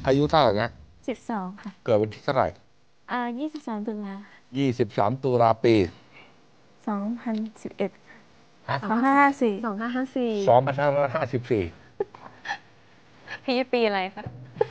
อายุเท่าไหร่นะ 12ค่ะเกิดวันที่เท่าไหร่ 23ตุลา 23 ตุลาปี 2011 ฮะ 2554 2554 พี่ปีอะไรคะ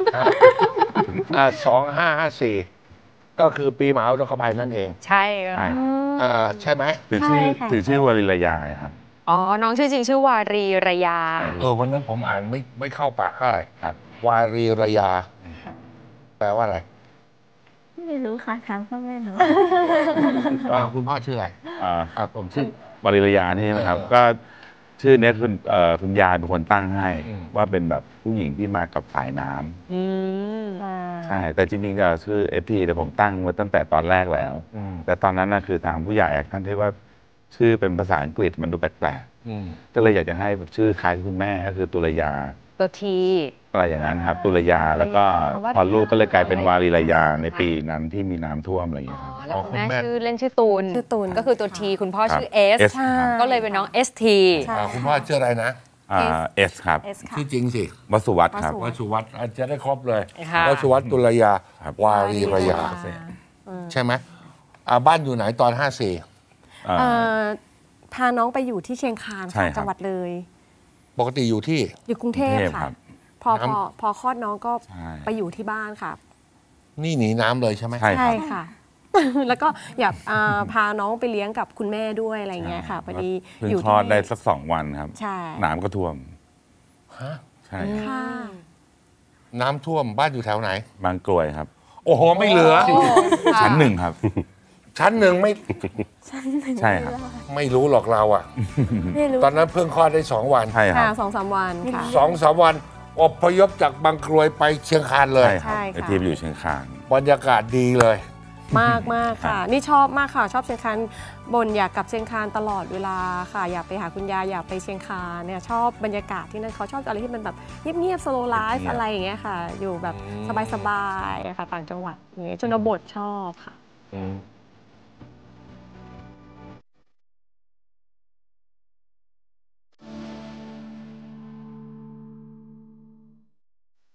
2554ก็คือปีมหาอุทกภัยนั่นเองใช่ค่ะใช่ไหมถือชื่อวริรยาครับอ๋อน้องชื่อจริงชื่อวารีระยาวันนั้นผมอ่านไม่เข้าปากเท่าไหร่ครับวารีระยาแปลว่าอะไรไม่รู้ค่ะถามพ่อแม่หนูคุณพ่อชื่ออะไรผมชื่อวริรยานี่นะครับก็ชื่อเนี้ยคุณยายเป็นคนตั้งให้ว่าเป็นแบบผู้หญิงที่มากับสายน้ำใช่แต่จริงๆจะชื่อFTแต่ผมตั้งมาตั้งแต่ตอนแรกแล้วแต่ตอนนั้นนะคือทางผู้ใหญ่ท่านที่ว่าชื่อเป็นภาษาอังกฤษมันดูแปลกๆก็เลยอยากจะให้แบบชื่อคล้ายคุณแม่ก็คือตุลยาตัวทีอะไรอย่างนั้นครับตุลยาแล้วก็พอลูกก็เลยกลายเป็นวารีรยาในปีนั้นที่มีน้ำท่วมอะไรอย่างเงี้ยครับแล้วคุณแม่ชื่อเล่นชื่อตูนก็คือตัวทีคุณพ่อชื่อSก็เลยเป็นน้องST คุณพ่อชื่ออะไรนะ S ครับชื่อจริงสิวสุวัฒน์ครับวสุวัฒน์จะได้ครบเลยวสุวัฒน์ตุลยาวารีระยาใช่ไหมบ้านอยู่ไหนตอน54 พาน้องไปอยู่ที่เชียงคานค่ะจังหวัดเลยปกติอยู่กรุงเทพค่ะพอคลอดน้องก็ไปอยู่ที่บ้านค่ะนี่หนีน้ำเลยใช่ไหมใช่ค่ะแล้วก็อยากพาน้องไปเลี้ยงกับคุณแม่ด้วยอะไรเงี้ยค่ะพอดีอยู่คลอดได้สัก2 วันครับน้ำก็ท่วมใช่ค่ะน้ำท่วมบ้านอยู่แถวไหนบางกรวยครับโอ้โหไม่เหลือชั้น1ครับชั้น1ไม่ใช่ครับไม่รู้หรอกเราอ่ะตอนนั้นเพิ่งคลอดได้2 วันใช่ครับ 2-3 วันค่ะ 2-3 วันอพยพจากบางกรวยไปเชียงคานเลยใช่ครับทีมอยู่เชียงคานบรรยากาศดีเลยมากค่ะนี่ชอบมากค่ะชอบเชียงคานบ่นอยากกลับเชียงคานตลอดเวลาค่ะอยากไปหาคุณยายอยากไปเชียงคานเนี่ยชอบบรรยากาศที่นั่นเขาชอบอะไรที่มันแบบเงียบๆ slow life อะไรอย่างเงี้ยค่ะอยู่แบบสบายๆค่ะต่างจังหวัดอย่างเงี้ยชนบทชอบค่ะ